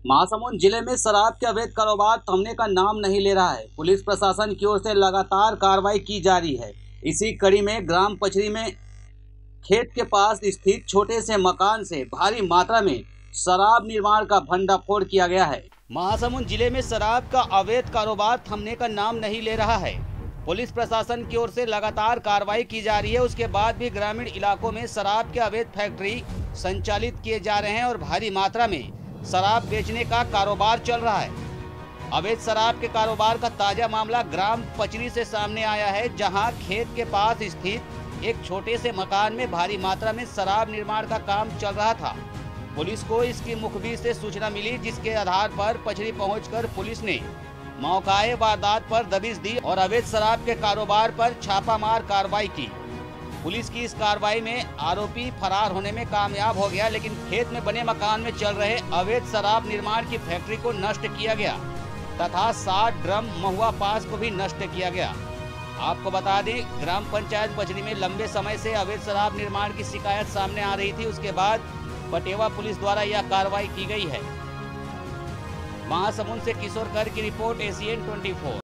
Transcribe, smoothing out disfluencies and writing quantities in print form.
महासमुंद जिले में शराब के अवैध कारोबार थमने का नाम नहीं ले रहा है। पुलिस प्रशासन की ओर से लगातार कार्रवाई की जा रही है। इसी कड़ी में ग्राम पचरी में खेत के पास स्थित छोटे से मकान से भारी मात्रा में शराब निर्माण का भंडाफोड़ किया गया है। महासमुंद जिले में शराब का अवैध कारोबार थमने का नाम नहीं ले रहा है। पुलिस प्रशासन की ओर से लगातार कार्रवाई की जा रही है। उसके बाद भी ग्रामीण इलाकों में शराब के अवैध फैक्ट्री संचालित किए जा रहे हैं और भारी मात्रा में शराब बेचने का कारोबार चल रहा है। अवैध शराब के कारोबार का ताजा मामला ग्राम पचरी से सामने आया है, जहां खेत के पास स्थित एक छोटे से मकान में भारी मात्रा में शराब निर्माण का काम चल रहा था। पुलिस को इसकी मुखबिर से सूचना मिली, जिसके आधार पर पचरी पहुंचकर पुलिस ने मौके वारदात पर दबिश दी और अवैध शराब के कारोबार पर छापामार कार्रवाई की। पुलिस की इस कार्रवाई में आरोपी फरार होने में कामयाब हो गया, लेकिन खेत में बने मकान में चल रहे अवैध शराब निर्माण की फैक्ट्री को नष्ट किया गया तथा 60 ड्रम महुआ पास को भी नष्ट किया गया। आपको बता दें, ग्राम पंचायत पचरी में लंबे समय से अवैध शराब निर्माण की शिकायत सामने आ रही थी। उसके बाद बटेवा पुलिस द्वारा यह कार्रवाई की गई है। महासमुंद से किशोर कर की रिपोर्ट, ACN 24।